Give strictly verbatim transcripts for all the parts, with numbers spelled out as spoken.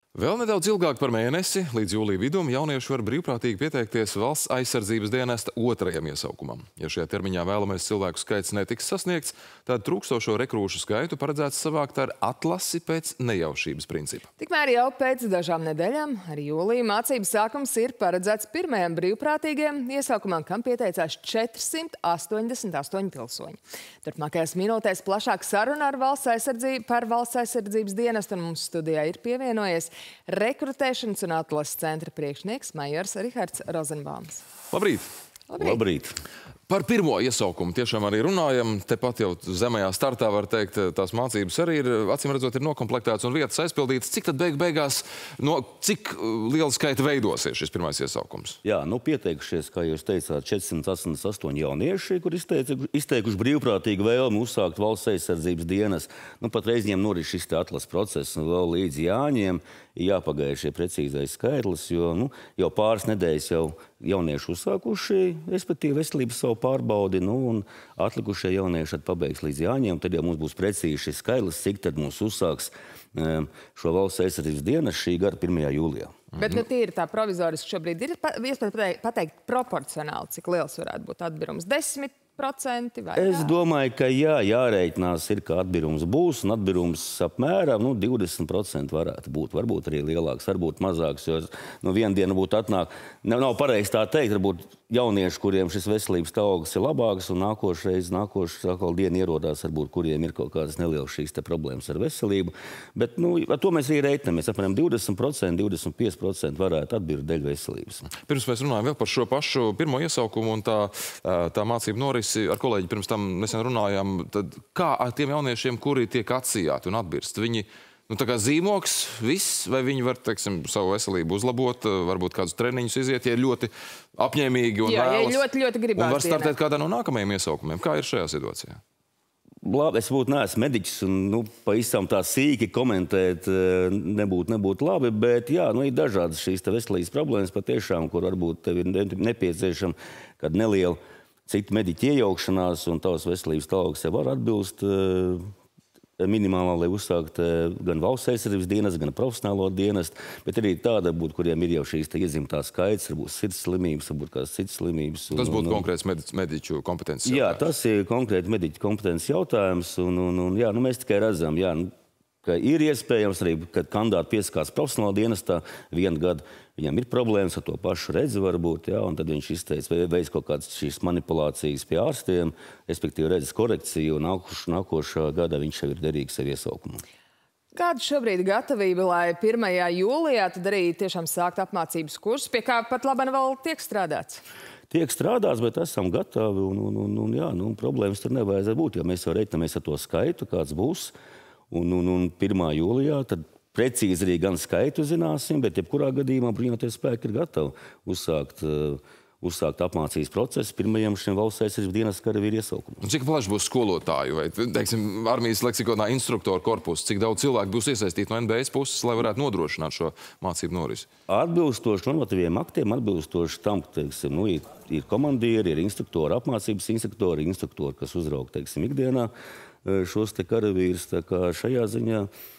Vēl nedaudz ilgāk par mēnesi, līdz jūlija vidum, jaunieši var brīvprātīgi pieteikties Valsts aizsardzības dienesta otrajam iesaukumam. Ja šajā termiņā vēlamais cilvēku skaits netiks sasniegts, tad trūkstošo rekrūšu skaitu paredzēts savākt ar atlasi pēc nejaušības principa. Tikmēr jau pēc dažām nedēļām, arī jūlija, mācības sākums ir paredzēts pirmajam brīvprātīgajam iesaukumam, kam pieteicās četrsimt astoņdesmit astoņi pilsoņi. Turpmākajās minūtēs plašāk saruna ar valsts aizsardzību par Valsts aizsardzības dienestu, un mums studijā ir pievienojies Rekrutēšanas un atlases centra priekšnieks majors Rihards Rozenbāms. Labrīt! Labrīt! Labrīt! Par pirmo iesaukumu tiešām arī runājam. Tepat jau zemajā startā, var teikt, tās mācības arī ir, acīm redzot, ir nokomplektētas un vietas aizpildītas. Cik tad beig beigās, no cik liela skaita veidosies šis pirmais iesaukums? Jā, nu pieteikušies, kā jūs teicāt, četrsimt astoņdesmit astoņi jaunieši, kur izteikuši, izteikuši brīvprātīgu vēlmi uzsākt Valsts aizsardzības dienas. Nu, patreiz viņiem norit šis te atlases process, un vēl līdz Jāņiem jāpagaida šie precīzais skaitlis, jo nu, jau pāris nedēļas jau jaunieši uzsākuši, respektīvi veselības savu pārbaudi, nu, un atlikušie jaunieši tad pabeigs līdz Jāņiem, tad jau mums būs precīzi šis skaitlis, cik tad mums uzsāks um, šo Valsts aizsardzības dienas šī gada pirmajā jūlijā. Bet, nu, tīri tā provizoriski šobrīd ir iespēja pateikt proporcionāli, cik liels varētu būt atbirums? desmit procenti vai jā? Es domāju, ka jā, jārēķinās ir, ka atbirums būs, un atbirums apmēram nu, divdesmit procenti varētu būt. Varbūt arī lielāks, varbūt mazāks, jo nu, viena diena būtu atnāk. Nav, nav pareizi tā teikt, varbūt jaunieši, kuriem šis veselības stāvoklis ir labāks, un nākošreiz, nākošais atkal diena ierodās, varbūt, kuriem ir kaut kādas nelielas šīs te problēmas ar veselību. Bet nu, ar to mēs arī reiķinamies. Apmēram divdesmit procenti, divdesmit pieci procenti varētu atbirt dēļ veselības. Pirms mēs runājam vēl par šo pašu pirmo iesaukumu un tā, tā mācību norisi, ar kolēģi pirms tam nesen runājām, tad kā ar tiem jauniešiem, kuri tiek atsijāti un atbirst? Viņi nu, tā kā zīmoks, viss, vai viņi var, teiksim, savu veselību uzlabot, varbūt kādus treniņus iziet, ja ir ļoti apņēmīgi un Jā, vēlas, ja ļoti, ļoti gribās un var startēt dienā. kādā no nākamajiem iesaukumiem. Kā ir šajā situācijā? Labi, es būtu neesmu mediķis, un nu, pavisam tā sīki komentēt nebūtu, nebūtu labi, bet jā, nu, ir dažādas šīs te veselības problēmas patiešām, kur varbūt tev ir nepieciešama kāda neliela citu mediķu iejaukšanās, un tavas veselības stāvoklis jau var atbilst uh, minimālā, lai uzsākt uh, gan Valsts aizsardzības dienas, gan profesionālo dienestu, bet arī tāda būtu, kuriem ir jau šīs te iedzimtā skaits, varbūt sirds slimības, varbūt kādas citas slimības. Un, tas būtu un, konkrēts mediķu, mediķu kompetences jā, jautājums. tas ir konkrēti mediķu kompetences jautājums, un, un, un jā, nu, mēs tikai redzam, jā, nu, ka ir iespējams arī, kad kandidāti piesakās profesionālā dienestā, vienu gadu viņam ir problēmas ar to pašu redzi varbūt, jā, un tad viņš izteica veids kaut kādas šīs manipulācijas pie ārstiem, respektīvi redzes korekciju, un nākuš, nākošā gada viņš jau ir derīgs sev iesaukumu. Kāda šobrīd gatavība, lai pirmajā jūlijā tad arī tiešām sākt apmācības kursus, pie kā pat labāk vēl tiek strādāts? Tiek strādāts, bet esam gatavi, un, un, un, un jā, nu, problēmas tur nevajadzētu būt, jo mēs jau reiķinamies ar to skaitu, kāds būs. Un, un, un pirmā jūlijā tad precīzi arī gan skaitu zināsim, bet jebkurā gadījumā bruņotie spēki ir gatavi uzsākt, uh, uzsākt apmācības procesu pirmajam šiem Valsts aizsardzības dienas karavīru iesaukumam. Cik plaši būs skolotāju vai, teiksim, armijas leksikonā instruktoru korpusu? Cik daudz cilvēku būs iesaistīti no N B S puses, lai varētu nodrošināt šo mācību norisi? Atbilstoši normatīviem aktiem, atbilstoši tam, ka, teiksim, nu, ir, ir komandieri, ir instruktori, apmācības instruktori, instruktori, kas uzrauga, teiksim, ikdienā šos te karavīrus, tā kā šajā ziņā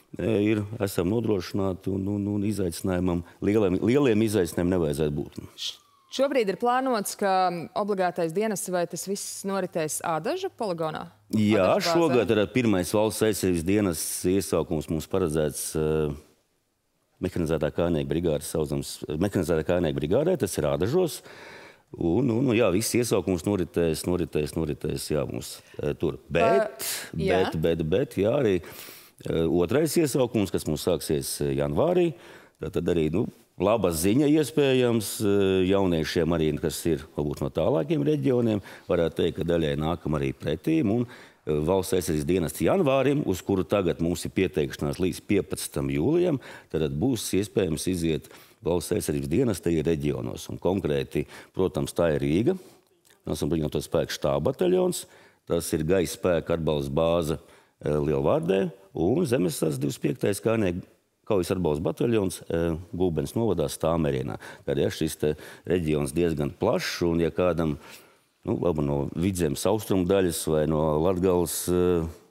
ir, esam nodrošināti un, un, un izaicinājumam, lieliem, lieliem izaicinājumiem nevajadzētu būt. Šobrīd ir plānots, ka obligātais dienests, vai tas viss noritēs Ādaža poligonā? Jā, Ādaža šogad ir pirmais Valsts aizsardzības dienas iesaukums mums paredzēts uh, mehanizētā kājnieku brigāde, saucams mehanizētā kājnieku brigādē, tas ir Ādažos. Un, un, jā, viss iesaukums noritēs, noritēs, noritēs, jā, mums e, tur. Bet, uh, jā. bet, bet, bet, jā, arī e, otrais iesaukums, kas mums sāksies janvārī, tad arī, nu, laba ziņa iespējams jauniešiem arī, kas ir, varbūt no tālākiem reģioniem, varētu teikt, ka daļai nākam arī pretīm, un Valsts aizsardzības dienests janvārim, uz kuru tagad mums ir pieteikšanās līdz piecpadsmitam jūlijam, tad būs iespējams iziet Valsts aizsardzības dienesta ir reģionos. Un konkrēti, protams, tā ir Rīga, esam bruņoto spēku štāba bataļons, tas ir gaisa spēka atbalsta bāze Lielvārdē un Zemesardzes divdesmit piektais kājnieku kaujas atbalsta bataļons Gulbenes novadā Stāmerienā. Tad ja šis te reģions diezgan plašs, un ja kādam nu, no Vidzemes austrumu daļas vai no Latgales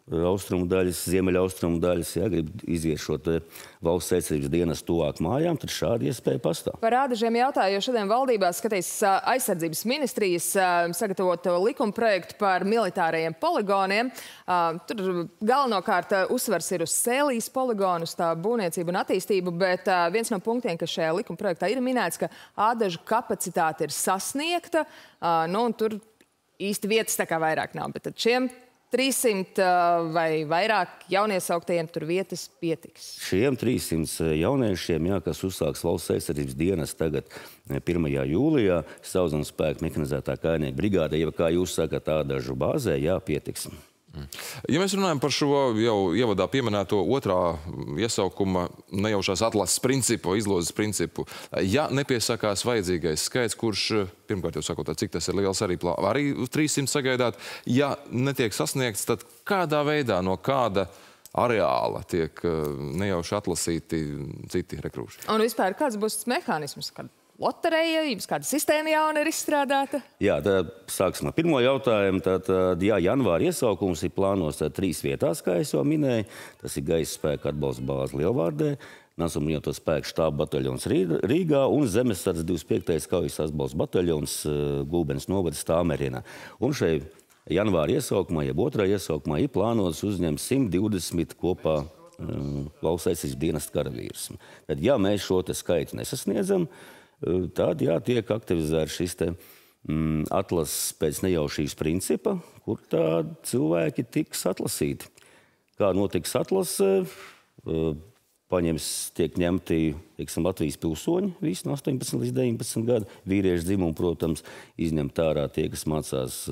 austrumu daļas, ziemeļaustrumu daļas, ja grib iziet šo valsts aizsardzības dienas tuvāk mājām, tad šāda iespēja pastāv. Par ādažiem jautāju, jo šodien valdībā skatīs aizsardzības ministrijas sagatavoto likuma projektu par militārajiem poligoniem. Tur galvenokārt uzsvars ir uz Sēlijas poligonu, uz tā būvniecību un attīstību, bet viens no punktiem, kas šajā likuma projektā ir minēts, ka ādažu kapacitāte ir sasniegta, nu un tur īsti vietas tā kā vairāk nav, bet tad šiem trīssimt vai vairāk jauniesauktajiem tur vietas pietiks. Šiem trīssimt jauniešiem, jā, kas uzsāks valsts aizsardzības dienas tagad pirmajā jūlijā, Sauszemes spēku mehanizētā kājnieku brigādē, ja kā jūs sakat, ādažu bāzē, jā, pietiks. Ja mēs runājam par šo jau ievadā pieminēto otrā iesaukuma nejaušās atlases principu, izlozes principu, ja nepiesakās vajadzīgais skaits, kurš, pirmkārt jau sakot, cik tas ir liels, arī, arī uz trīssimt sagaidāt, ja netiek sasniegts, tad kādā veidā, no kāda areāla tiek nejauši atlasīti citi rekrūši? Un vispār kāds būs mehānisms, kad lotereja, jums kāda sistēma jauna ir izstrādāta? Jā, tad sāksim ar pirmo jautājumu. Tātad, jā, janvāra iesaukums ir plānos trīs vietās, kā es jau minēju. Tas ir gaisa spēka atbalsta bāze Lielvārdē, Nacionālo bruņoto spēku štāba bataljons Rīgā un Zemesardzes divdesmit piektais kaujas atbalsta bataljons Gulbenes novads Tāmerinā. Un šai janvāra iesaukumā, jeb otrā iesaukumā, ir plānots uzņemt simt divdesmit kopā um, valsts aizsardzības dienesta karavīrus. Tad, ja mēs šo te skaitu nesasniedzam, tad, jā, tiek aktivizēts šis te mm, atlases pēc nejaušības principa, kur tā cilvēki tiks atlasīti. Kā notiks atlase, paņems, tiek ņemti, teiksim, Latvijas pilsoņi, visi no astoņpadsmit līdz deviņpadsmit gadu, vīriešu dzimumu, protams, izņemt ārā tie, kas mācās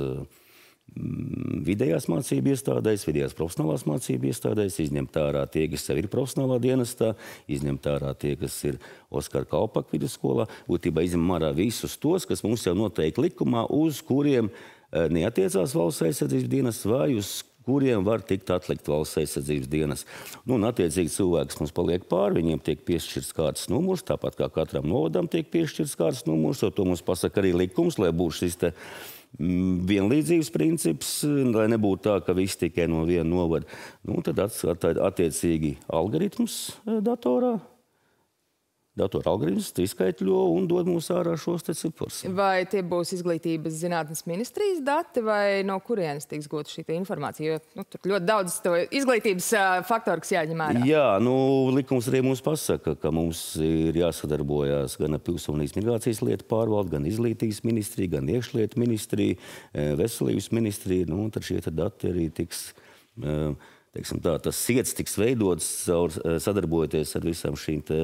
vidējās mācību iestādēs, vidējās profesionālās mācību iestādēs, izņemt ārā tie, kas jau ir profesionālā dienestā, izņemt ārā tie, kas ir Oskara Kalpaka vidusskolā, būtībā izņem ārā visus tos, kas mums jau noteikti likumā, uz kuriem neatiecās valsts aizsardzības dienas vai uz kuriem var tikt atlikt valsts aizsardzības dienas. Nu, un attiecīgi cilvēks mums paliek pāri, viņiem tiek piešķirts kārtas numurs, tāpat kā katram novadam tiek piešķirts kārtas numurs, jo to mums pasaka arī likums, lai būtu šis te vienlīdzības princips, lai nebūtu tā, ka viss tikai no viena novada. Nu, tad attiecīgi algoritms datorā. Datora algoritms izskaitļo un dod mums ārā šos te ciprus. Vai tie būs izglītības zinātnes ministrijas dati vai no kurienes tiks gūta šī informācija? Jo nu, tur ļoti daudz to izglītības faktoru, kas jāņem ārā. Jā, nu, likums arī mums pasaka, ka mums ir jāsadarbojās gan ar Pilsonības migrācijas lietu pārvaldu, gan izglītības ministriju, gan iekšlietu ministriju, veselības ministriju. Nu, tad šie dati arī tiks, teiksim tā, tas siets tiks veidots sadarbojoties ar visām šīm te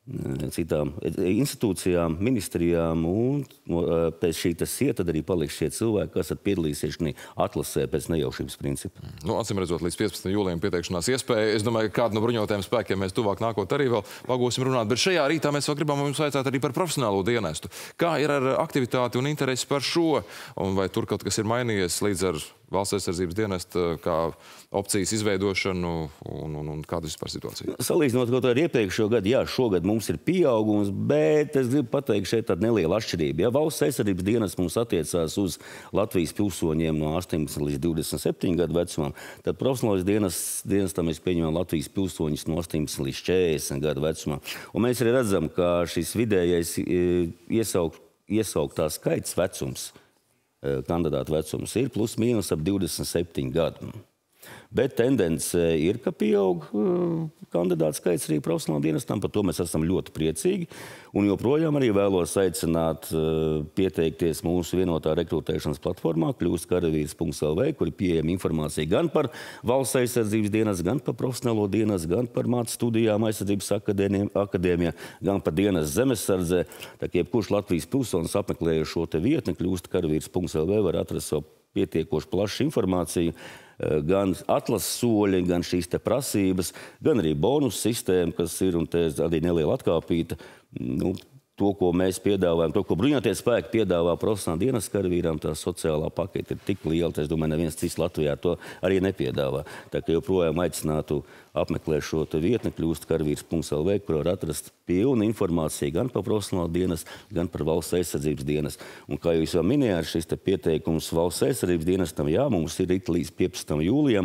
citām institūcijām, ministrijām, un pēc šī sieta arī paliks šie cilvēki, kas piedalīsies šī atlasē pēc nejaušības principa. Nu, acīm redzot, līdz piecpadsmitam jūlijam pieteikšanās iespēja. Es domāju, ka kādu no bruņotajiem spēkiem mēs tuvāk nākot arī vēl pagūsim runāt, bet šajā rītā mēs vēl gribam jums vaicāt arī par profesionālo dienestu. Kā ir ar aktivitāti un interesi par šo, un vai tur kaut kas ir mainījies līdz ar valsts aizsardzības dienesta kā opcijas izveidošanu un, un, un kāda vispār situācija? Salīdzinot kaut ar iepriekšējo gadu, jā, šogad mums ir pieaugums, bet es gribu pateikt šeit tāda neliela atšķirība. Ja valsts aizsardzības dienests mums attiecās uz Latvijas pilsoņiem no astoņpadsmit līdz divdesmit septiņu gadu vecumam, tad profesionālais dienestam mēs pieņemam Latvijas pilsoņus no astoņpadsmit līdz četrdesmit gadu vecumam. Un mēs arī redzam, ka šis vidējais iesauk, iesauktā skaits vecums, kandidātu vecums ir plus mīnus ap divdesmit septiņu gadu. Bet tendence ir, ka pieaug kandidātu skaits arī profesionālajiem dienestam, par to mēs esam ļoti priecīgi. Un joprojām arī vēlos aicināt pieteikties mūsu vienotā rekrutēšanas platformā kļūst karavīrs punkts el vē, kur ir pieejama informācija gan par valsts aizsardzības dienas, gan par profesionālo dienas, gan par mācu studijām aizsardzības akadēmijā, gan par dienas Zemesardzē. Tā kā jebkurš Latvijas pilsonis apmeklēja šo te vietni, kļūst karavīrs punkts el vē, var atrast savu pietiekoši plašu informāciju, gan atlases soļi, gan šīs te prasības, gan arī bonus sistēma, kas ir, un te arī neliela atkāpīta. Nu, to, ko mēs piedāvājam, to, ko bruņotie spēki piedāvā profesionāla dienas karavīram, tā sociālā pakete ir tik liela, es domāju, neviens cits Latvijā to arī nepiedāvā. Tā kā joprojām aicinātu apmeklēt šo te vietni, kļūst karavīrs punkts el vē, kur var atrast pilnu informāciju gan par profesionālu dienas, gan par valsts aizsardzības dienas. Un kā jūs jau minējāt, šis te pieteikums valsts aizsardzības dienestam, jā, mums ir līdz piecpadsmitam jūlijam.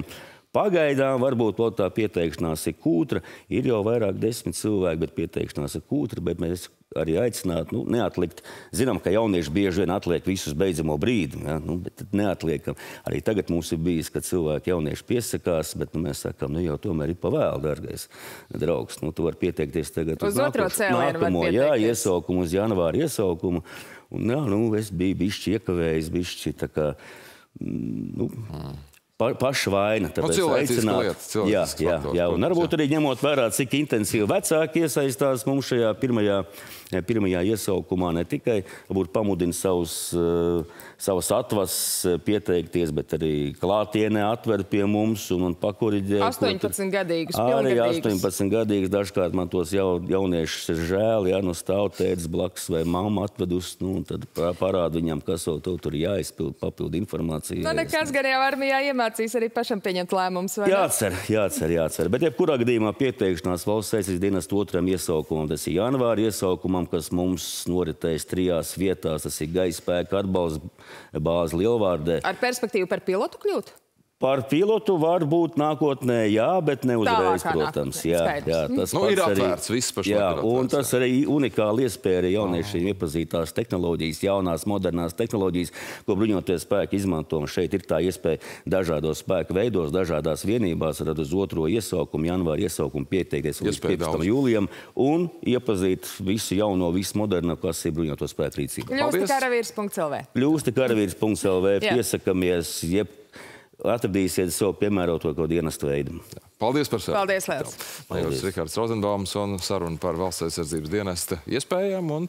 Pagaidām varbūt vēl tā pieteikšanās ir kūtra. Ir jau vairāk desmit cilvēki, bet pieteikšanās ir kūtra. Bet mēs arī aicinātu nu, neatlikt. Zinām, ka jaunieši bieži vien atliek visus beidzamo brīdi. Ja? Nu, bet neatliekam. Arī tagad mums ir bijis, kad cilvēki jaunieši piesakās, bet nu, mēs sakām, nu jau tomēr ir pa vēlu, dargais draugs. Nu, tu vari pieteikties tagad uz, uz otro cēlienu. Nākamo, jā, iesaukumu, uz janvāra iesaukumu. Un jā, nu, es biju bišķi iekavējis, bišķi tā kā, nu... Mm. Pa, paša vaina. No, cilvēciska lieta. Jā, jā, jā. Un varbūt arī ņemot vērā, cik intensīvi vecāki iesaistās mums šajā pirmajā, pirmajā iesaukumā. Ne tikai varbūt pamudina savus, savas atvas pieteikties, bet arī klātienē atver pie mums un, un pakoriģē. astoņpadsmitgadīgus, arī pilngadīgus. astoņpadsmitgadīgus. Dažkārt man tos jau, jauniešus ir žēl, ja nu stāv tētis blakus vai mamma atvedus, nu, un tad parāda viņam, kas vēl to tur jāizpild, papildu informāciju. Nu, nekas gan jau armijā iemācīs arī pašam pieņemt lēmumus, vai ne? Jācer, jācer, jācer. Bet jebkurā gadījumā pieteikšanās valsts aizsardzības dienesta otram iesaukumam, tas ir janvāra iesaukumam, kas mums noritēs trijās vietās. Tas ir gaisa spēka atbalsta bāze Lielvārdē. Ar perspektīvu par pilotu kļūt? Par pilotu var būt nākotnē, jā, bet ne uzreiz, Tālākā protams. nākotnē, Jā, skaidrs. jā, tas Nu, pats ir arī- atvērts, viss pašlaik Jā, ir atvērts, un tas jā. arī unikāli iespēja arī jauniešiem iepazīt tās tehnoloģijas, jaunās, modernās tehnoloģijas, ko bruņoties spēki izmanto. Un šeit ir tā iespēja dažādos spēku veidos, dažādās vienībās, tad uz otro iesaukumu, janvāra iesaukumu pieteikties līdz Iespēja piecpadsmitam daudz. jūlijam un iepazīt visu jauno, visu moderno, kas ir bruņoto spēku rīcībā. Kļūsti Paldies. karavīrs punkts L V. Kļūsti karavīrs punkts L V, Jā. piesakamies, jeb atradīsiet savu piemēroto kaut dienestu veidu. Paldies par sarunu. Paldies liels. Majors Rihards Rozenbaums un saruna par valsts aizsardzības dienesta iespējām un